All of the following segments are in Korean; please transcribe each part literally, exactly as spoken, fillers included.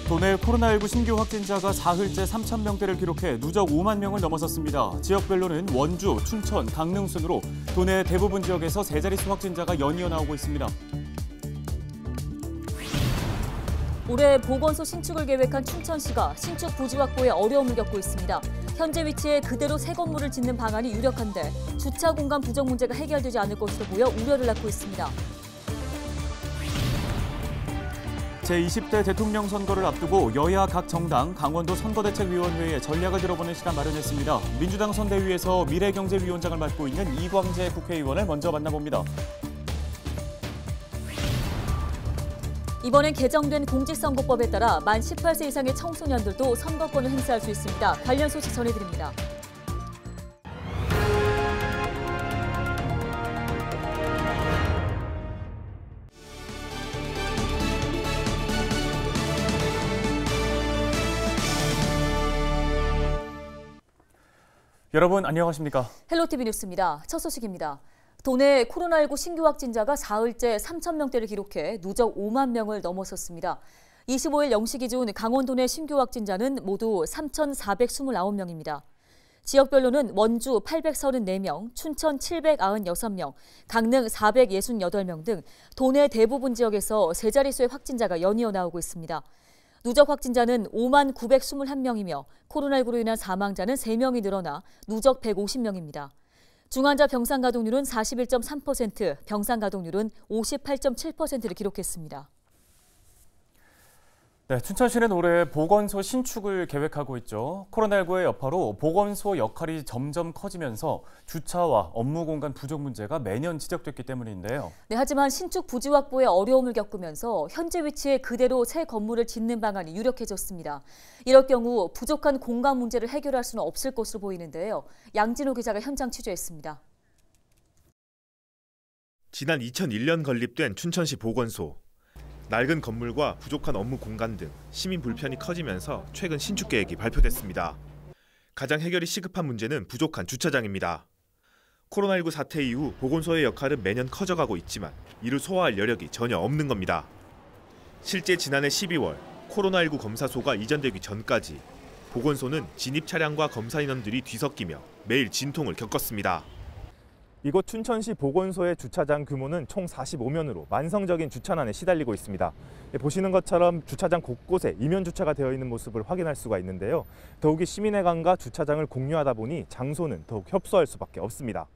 도내 코로나십구 신규 확진자가 사흘째 삼천 명대를 기록해 누적 오만 명을 넘어섰습니다. 지역별로는 원주, 춘천, 강릉 순으로 도내 대부분 지역에서 세 자릿수 확진자가 연이어 나오고 있습니다. 올해 보건소 신축을 계획한 춘천시가 신축 부지 확보에 어려움을 겪고 있습니다. 현재 위치에 그대로 새 건물을 짓는 방안이 유력한데 주차 공간 부족 문제가 해결되지 않을 것으로 보여 우려를 낳고 있습니다. 제이십 대 대통령 선거를 앞두고 여야 각 정당 강원도 선거대책위원회에 전략을 들어보는 시간 마련했습니다. 민주당 선대위에서 미래경제위원장을 맡고 있는 이광재 국회의원을 먼저 만나봅니다. 이번엔 개정된 공직선거법에 따라 만 십팔 세 이상의 청소년들도 선거권을 행사할 수 있습니다. 관련 소식 전해드립니다. 여러분 안녕하십니까? 헬로티비 뉴스입니다. 첫 소식입니다. 도내 코로나십구 신규 확진자가 사흘째 삼천 명대를 기록해 누적 오만 명을 넘어섰습니다. 이십오 일 영 시 기준 강원도 내 신규 확진자는 모두 삼천사백이십구 명입니다. 지역별로는 원주 팔백삼십사 명, 춘천 칠백구십육 명, 강릉 사백육십팔 명 등 도내 대부분 지역에서 세 자릿수의 확진자가 연이어 나오고 있습니다. 누적 확진자는 오만 구백이십일 명이며 코로나십구로 인한 사망자는 세 명이 늘어나 누적 백오십 명입니다. 중환자 병상 가동률은 사십일 점 삼 퍼센트, 병상 가동률은 오십팔 점 칠 퍼센트를 기록했습니다. 네, 춘천시는 올해 보건소 신축을 계획하고 있죠. 코로나십구의 여파로 보건소 역할이 점점 커지면서 주차와 업무 공간 부족 문제가 매년 지적됐기 때문인데요. 네, 하지만 신축 부지 확보에 어려움을 겪으면서 현재 위치에 그대로 새 건물을 짓는 방안이 유력해졌습니다. 이럴 경우 부족한 공간 문제를 해결할 수는 없을 것으로 보이는데요. 양진호 기자가 현장 취재했습니다. 지난 이천일 년 건립된 춘천시 보건소. 낡은 건물과 부족한 업무 공간 등 시민 불편이 커지면서 최근 신축 계획이 발표됐습니다. 가장 해결이 시급한 문제는 부족한 주차장입니다. 코로나십구 사태 이후 보건소의 역할은 매년 커져가고 있지만 이를 소화할 여력이 전혀 없는 겁니다. 실제 지난해 십이월 코로나십구 검사소가 이전되기 전까지 보건소는 진입 차량과 검사 인원들이 뒤섞이며 매일 진통을 겪었습니다. 이곳 춘천시 보건소의 주차장 규모는 총 사십오 면으로 만성적인 주차난에 시달리고 있습니다. 보시는 것처럼 주차장 곳곳에 이면 주차가 되어 있는 모습을 확인할 수가 있는데요. 더욱이 시민회관과 주차장을 공유하다 보니 장소는 더욱 협소할 수밖에 없습니다.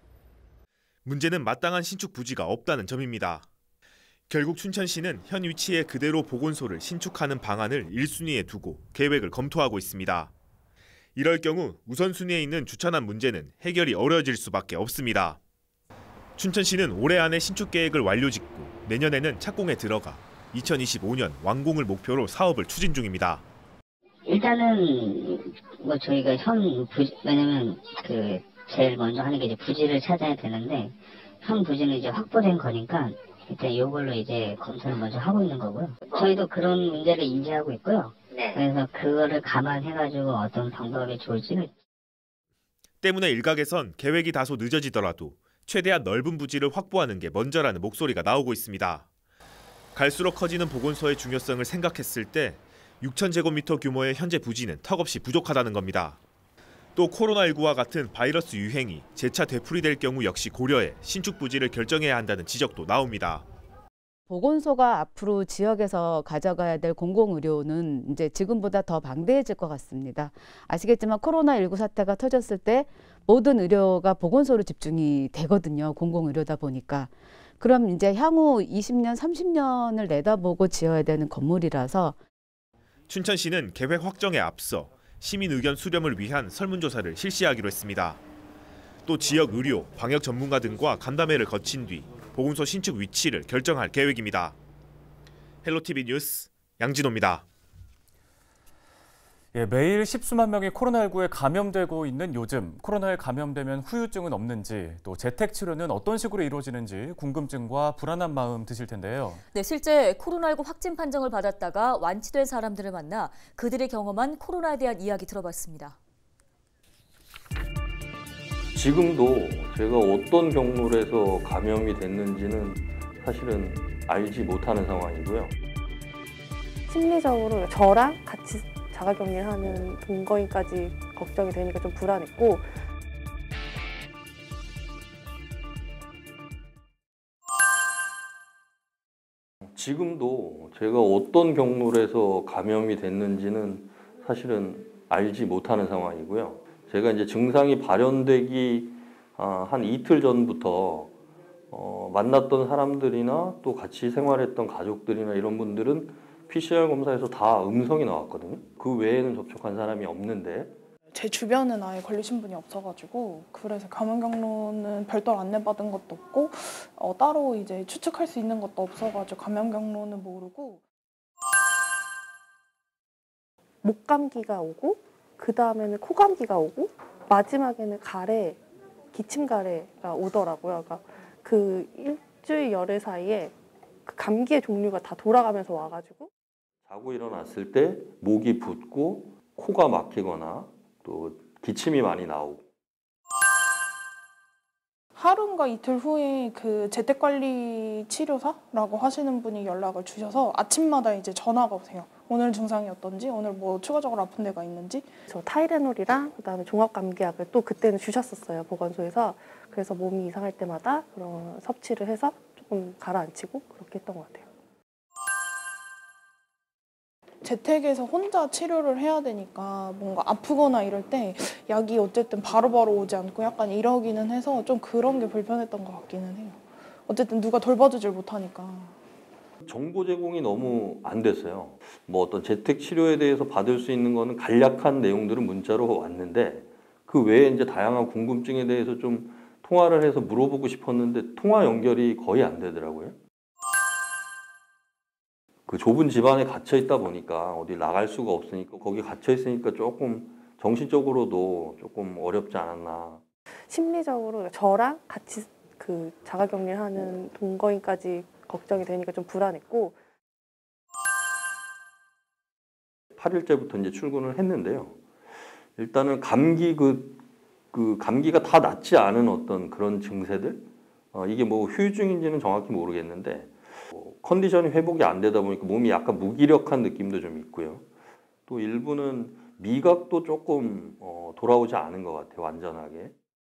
문제는 마땅한 신축 부지가 없다는 점입니다. 결국 춘천시는 현 위치에 그대로 보건소를 신축하는 방안을 일 순위에 두고 계획을 검토하고 있습니다. 이럴 경우 우선순위에 있는 주차난 문제는 해결이 어려워질 수밖에 없습니다. 춘천시는 올해 안에 신축 계획을 완료짓고 내년에는 착공에 들어가 이천이십오 년 완공을 목표로 사업을 추진 중입니다. 일단은 뭐 저희가 현 부지, 왜냐면 그 제일 먼저 하는 게 이제 부지를 찾아야 되는데 현 부지는 이제 확보된 거니까 일단 이걸로 이제 검토를 먼저 하고 있는 거고요. 저희도 그런 문제를 인지하고 있고요. 네. 그래서 그거를 감안해가지고 어떤 방법이 좋을지를. 때문에 일각에선 계획이 다소 늦어지더라도 최대한 넓은 부지를 확보하는 게 먼저라는 목소리가 나오고 있습니다. 갈수록 커지는 보건소의 중요성을 생각했을 때 육천 제곱미터 규모의 현재 부지는 턱없이 부족하다는 겁니다. 또 코로나십구와 같은 바이러스 유행이 재차 되풀이될 경우 역시 고려해 신축 부지를 결정해야 한다는 지적도 나옵니다. 보건소가 앞으로 지역에서 가져가야 될 공공의료는 이제 지금보다 더 방대해질 것 같습니다. 아시겠지만 코로나십구 사태가 터졌을 때 모든 의료가 보건소로 집중이 되거든요. 공공의료다 보니까. 그럼 이제 향후 이십 년, 삼십 년을 내다보고 지어야 되는 건물이라서. 춘천시는 계획 확정에 앞서 시민 의견 수렴을 위한 설문조사를 실시하기로 했습니다. 또 지역 의료, 방역 전문가 등과 간담회를 거친 뒤 보건소 신축 위치를 결정할 계획입니다. 헬로티비 뉴스 양진호입니다. 예, 매일 십수만 명이 코로나십구에 감염되고 있는 요즘 코로나에 감염되면 후유증은 없는지 또 재택 치료는 어떤 식으로 이루어지는지 궁금증과 불안한 마음 드실 텐데요. 네, 실제 코로나십구 확진 판정을 받았다가 완치된 사람들을 만나 그들이 경험한 코로나에 대한 이야기 들어봤습니다. 지금도 제가 어떤 경로에서 감염이 됐는지는 사실은 알지 못하는 상황이고요. 심리적으로 저랑 같이 자가격리를 하는 동거인까지 걱정이 되니까 좀 불안했고, 지금도 제가 어떤 경로에서 감염이 됐는지는 사실은 알지 못하는 상황이고요. 제가 이제 증상이 발현되기 한 이틀 전부터 어, 만났던 사람들이나 또 같이 생활했던 가족들이나 이런 분들은 피씨알 검사에서 다 음성이 나왔거든요. 그 외에는 접촉한 사람이 없는데 제 주변은 아예 걸리신 분이 없어가지고 그래서 감염 경로는 별도로 안내받은 것도 없고 어, 따로 이제 추측할 수 있는 것도 없어가지고 감염 경로는 모르고. 목감기가 오고 그 다음에는 코감기가 오고 마지막에는 가래, 기침 가래가 오더라고요. 그러니까 그 일주일 열흘 사이에 그 감기의 종류가 다 돌아가면서 와가지고 자고 일어났을 때 목이 붓고 코가 막히거나 또 기침이 많이 나오고. 하루인가 이틀 후에 그 재택관리 치료사라고 하시는 분이 연락을 주셔서 아침마다 이제 전화가 오세요. 오늘 증상이 어떤지, 오늘 뭐 추가적으로 아픈 데가 있는지. 저 타이레놀이랑 그다음에 종합감기약을 또 그때는 주셨었어요, 보건소에서. 그래서 몸이 이상할 때마다 그런 섭취를 해서 조금 가라앉히고 그렇게 했던 것 같아요. 재택에서 혼자 치료를 해야 되니까 뭔가 아프거나 이럴 때 약이 어쨌든 바로바로 오지 않고 약간 이러기는 해서 좀 그런 게 불편했던 것 같기는 해요. 어쨌든 누가 돌봐주질 못하니까. 정보 제공이 너무 안 됐어요. 뭐 어떤 재택 치료에 대해서 받을 수 있는 거는 간략한 내용들은 문자로 왔는데 그 외에 이제 다양한 궁금증에 대해서 좀 통화를 해서 물어보고 싶었는데 통화 연결이 거의 안 되더라고요. 그 좁은 집안에 갇혀 있다 보니까 어디 나갈 수가 없으니까 거기 갇혀 있으니까 조금 정신적으로도 조금 어렵지 않았나. 심리적으로 저랑 같이 그 자가격리를 하는 동거인까지 걱정이 되니까 좀 불안했고. 팔 일째부터 이제 출근을 했는데요. 일단은 감기 그, 그 감기가 다 낫지 않은 어떤 그런 증세들, 어, 이게 뭐 후유증인지는 정확히 모르겠는데 뭐 컨디션이 회복이 안 되다 보니까 몸이 약간 무기력한 느낌도 좀 있고요. 또 일부는 미각도 조금 어, 돌아오지 않은 것 같아요, 완전하게.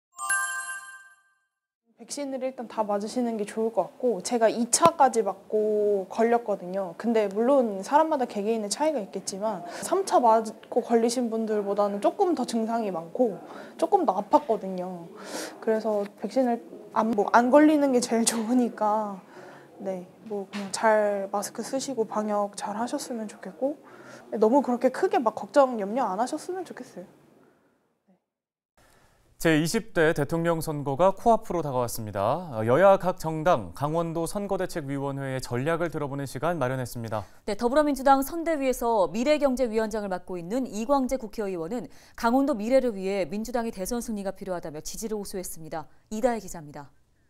백신을 일단 다 맞으시는 게 좋을 것 같고 제가 이 차까지 맞고 걸렸거든요. 근데 물론 사람마다 개개인의 차이가 있겠지만 삼 차 맞고 걸리신 분들보다는 조금 더 증상이 많고 조금 더 아팠거든요. 그래서 백신을 안, 뭐 안 걸리는 게 제일 좋으니까 네, 뭐 그냥 잘 마스크 쓰시고 방역 잘 하셨으면 좋겠고 너무 그렇게 크게 막 걱정, 염려 안 하셨으면 좋겠어요. 제이십 대 대통령 선거가 코앞으로 다가왔습니다. 여야 각 정당 강원도 선거대책위원회의 전략을 들어보는 시간 마련했습니다. 네, 더불어민주당 선대위에서 미래경제위원장을 맡고 있는 이광재 국회의원은 강원도 미래를 위해 민주당의 대선 승리가 필요하다며 지지를 호소했습니다. 이다혜 기자입니다.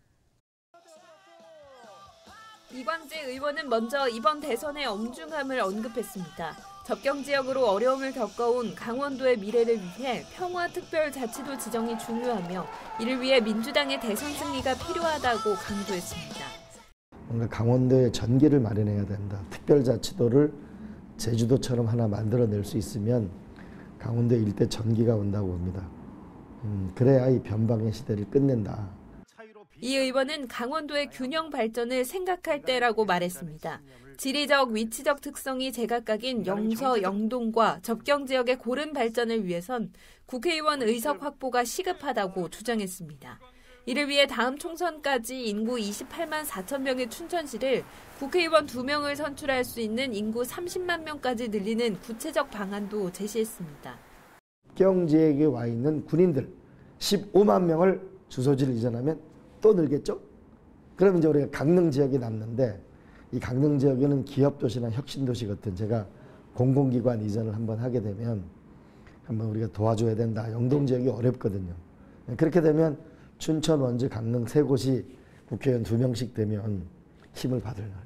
이광재 의원은 먼저 이번 대선의 엄중함을 언급했습니다. 접경 지역으로 어려움을 겪어온 강원도의 미래를 위해 평화특별자치도 지정이 중요하며 이를 위해 민주당의 대선 승리가 필요하다고 강조했습니다. 뭔가 강원도에 전기를 마련해야 된다. 특별자치도를 제주도처럼 하나 만들어낼 수 있으면 강원도 일대 전기가 온다고 봅니다. 음, 그래야 이 변방의 시대를 끝낸다. 이 의원은 강원도의 균형 발전을 생각할 때라고 말했습니다. 지리적, 위치적 특성이 제각각인 영서, 영동과 접경 지역의 고른 발전을 위해선 국회의원 의석 확보가 시급하다고 주장했습니다. 이를 위해 다음 총선까지 인구 이십팔만 사천 명의 춘천시를 국회의원 두 명을 선출할 수 있는 인구 삼십만 명까지 늘리는 구체적 방안도 제시했습니다. 접경 지역에 와 있는 군인들 십오만 명을 주소지를 이전하면 또 늘겠죠? 그러면 이제 우리가 강릉 지역이 남는데 이 강릉 지역에는 기업도시나 혁신도시 같은 제가 공공기관 이전을 한번 하게 되면 한번 우리가 도와줘야 된다. 영동 지역이 어렵거든요. 그렇게 되면 춘천, 원주, 강릉 세 곳이 국회의원 두 명씩 되면 힘을 받을 날.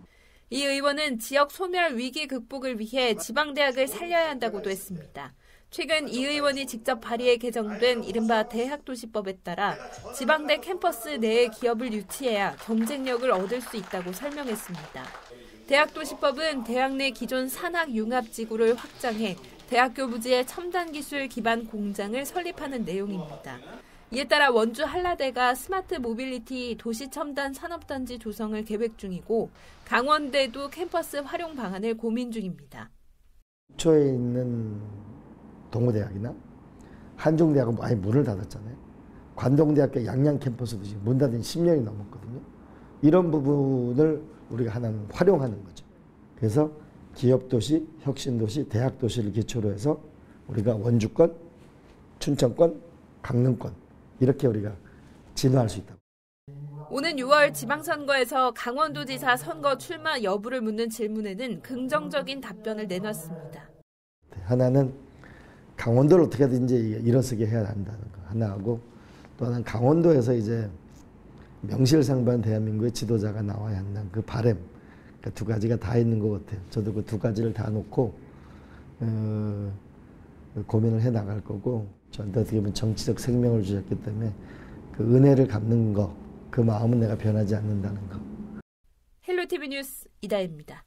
이 의원은 지역 소멸 위기 극복을 위해 지방대학을 살려야 한다고도 했습니다. 최근 이 의원이 직접 발의해 개정된 이른바 대학도시법에 따라 지방대 캠퍼스 내에 기업을 유치해야 경쟁력을 얻을 수 있다고 설명했습니다. 대학도시법은 대학 내 기존 산학융합지구를 확장해 대학교 부지에 첨단기술 기반 공장을 설립하는 내용입니다. 이에 따라 원주 한라대가 스마트 모빌리티 도시첨단 산업단지 조성을 계획 중이고 강원대도 캠퍼스 활용 방안을 고민 중입니다. 초에 있는 동호대학이나 한종대학은 많이 문을 닫았잖아요. 관동대학교 양양 캠퍼스도 지금 문 닫은 십 년이 넘었거든요. 이런 부분을 우리가 하나는 활용하는 거죠. 그래서 기업도시, 혁신도시, 대학도시를 기초로 해서 우리가 원주권, 춘천권, 강릉권 이렇게 우리가 진화할 수 있다. 오는 유월 지방선거에서 강원도지사 선거 출마 여부를 묻는 질문에는 긍정적인 답변을 내놨습니다. 하나는 강원도를 어떻게든지 일어서게 해야 한다는 거 하나하고 또 하나는 강원도에서 이제 명실상부한 대한민국의 지도자가 나와야 한다는 그 바람 그 두 가지가 다 있는 것 같아요. 저도 그 두 가지를 다 놓고 어, 고민을 해 나갈 거고 저한테 어떻게 보면 정치적 생명을 주셨기 때문에 그 은혜를 갚는 거 그 마음은 내가 변하지 않는다는 거. 헬로티비 뉴스 이다혜입니다.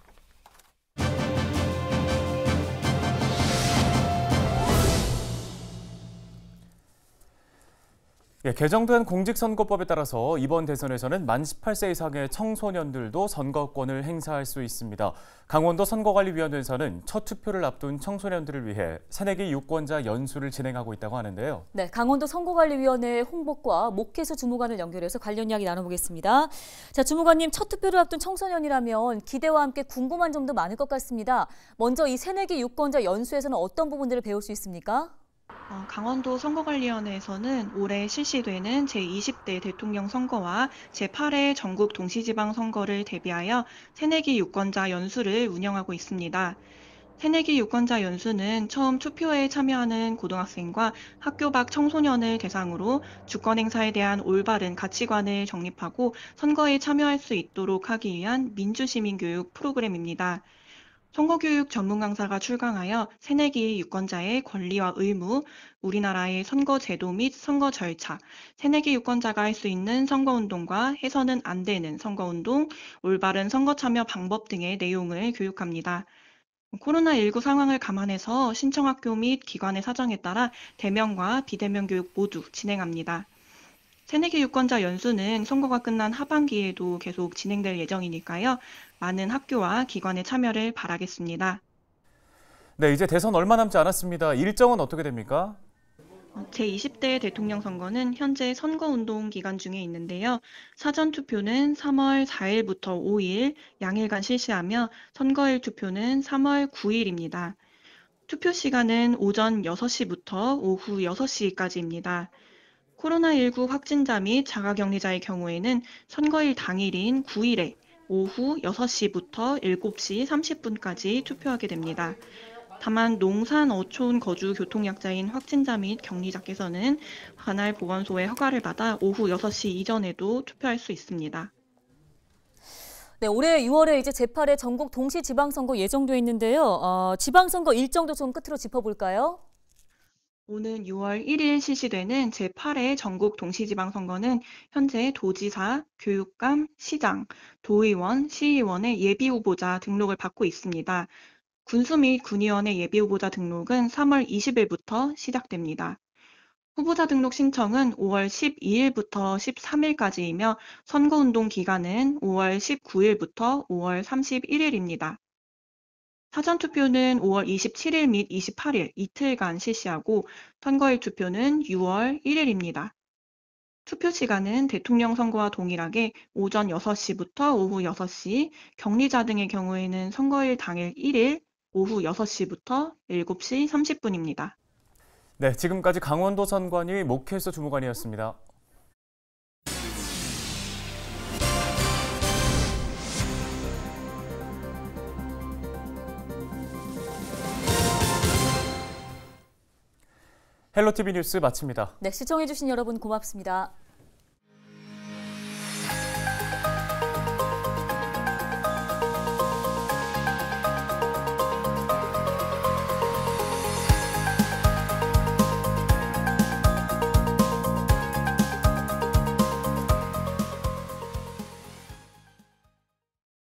예, 개정된 공직선거법에 따라서 이번 대선에서는 만 십팔 세 이상의 청소년들도 선거권을 행사할 수 있습니다. 강원도 선거관리위원회에서는 첫 투표를 앞둔 청소년들을 위해 새내기 유권자 연수를 진행하고 있다고 하는데요. 네, 강원도 선거관리위원회 홍보과 목혜수 주무관을 연결해서 관련 이야기 나눠보겠습니다. 자, 주무관님, 첫 투표를 앞둔 청소년이라면 기대와 함께 궁금한 점도 많을 것 같습니다. 먼저 이 새내기 유권자 연수에서는 어떤 부분들을 배울 수 있습니까? 어, 강원도 선거관리위원회에서는 올해 실시되는 제이십 대 대통령 선거와 제팔 회 전국 동시지방선거를 대비하여 새내기 유권자 연수를 운영하고 있습니다. 새내기 유권자 연수는 처음 투표에 참여하는 고등학생과 학교 밖 청소년을 대상으로 주권 행사에 대한 올바른 가치관을 정립하고 선거에 참여할 수 있도록 하기 위한 민주시민교육 프로그램입니다. 선거교육 전문 강사가 출강하여 새내기 유권자의 권리와 의무, 우리나라의 선거 제도 및 선거 절차, 새내기 유권자가 할 수 있는 선거운동과 해서는 안 되는 선거운동, 올바른 선거 참여 방법 등의 내용을 교육합니다. 코로나십구 상황을 감안해서 신청학교 및 기관의 사정에 따라 대면과 비대면 교육 모두 진행합니다. 새내기 유권자 연수는 선거가 끝난 하반기에도 계속 진행될 예정이니까요. 많은 학교와 기관의 참여를 바라겠습니다. 네, 이제 대선 얼마 남지 않았습니다. 일정은 어떻게 됩니까? 제이십 대 대통령 선거는 현재 선거운동 기간 중에 있는데요. 사전투표는 삼월 사일부터 오일, 양일간 실시하며 선거일 투표는 삼월 구일입니다. 투표 시간은 오전 여섯 시부터 오후 여섯 시까지입니다. 코로나십구 확진자 및 자가격리자의 경우에는 선거일 당일인 구일에 오후 여섯 시부터 일곱 시 삼십 분까지 투표하게 됩니다. 다만 농산, 어촌, 거주, 교통약자인 확진자 및 격리자께서는 관할 보건소의 허가를 받아 오후 여섯 시 이전에도 투표할 수 있습니다. 네, 올해 유월에 이제 제팔 회 전국 동시지방선거 예정돼 있는데요. 어, 지방선거 일정도 좀 끝으로 짚어볼까요? 오는 유월 일일 실시되는 제팔 회 전국 동시지방선거는 현재 도지사, 교육감, 시장, 도의원, 시의원의 예비후보자 등록을 받고 있습니다. 군수 및 군의원의 예비후보자 등록은 삼월 이십일부터 시작됩니다. 후보자 등록 신청은 오월 십이일부터 십삼일까지이며 선거운동 기간은 오월 십구일부터 오월 삼십일일입니다. 사전투표는 오월 이십칠일 및 이십팔일 이틀간 실시하고 선거일 투표는 유월 일일입니다. 투표 시간은 대통령 선거와 동일하게 오전 여섯 시부터 오후 여섯 시, 격리자 등의 경우에는 선거일 당일 일일, 오후 여섯 시부터 일곱 시 삼십 분입니다. 네, 지금까지 강원도 선관위 목혜수 주무관이었습니다. 헬로티비 뉴스 마칩니다. 네, 시청해주신 여러분 고맙습니다.